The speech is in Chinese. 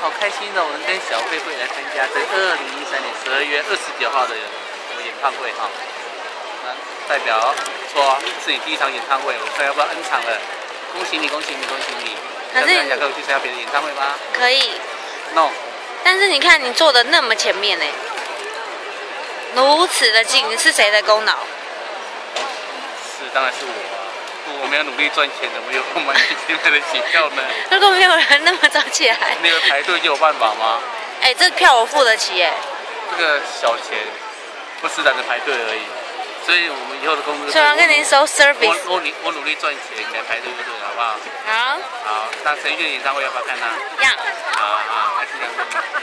好开心哦！我能跟小慧慧来参加这2013年12月29号的演唱会哈。那代表不错，是你第一场演唱会，我快要不知道 N 场了，恭喜你，恭喜你，恭喜你！可是你想跟我去参加别的演唱会吗？ 可以。 No。但是你看你坐的那么前面呢，如此的近，是谁的功劳？ 是，当然是我。我没有努力赚钱，怎么有空买前面的机票呢？ 如果没有人那么早起来， 那个排队就有办法吗？ 哎，这票我付得起哎。 这个小钱，不是懒得排队而已。所以我们以后的工作。 所以我跟您收 service。 我努力赚钱，你来排队就对了，好不好？ 好。 好，那陈奕迅的演唱会要不要看呢？ 要。 好，还是这样。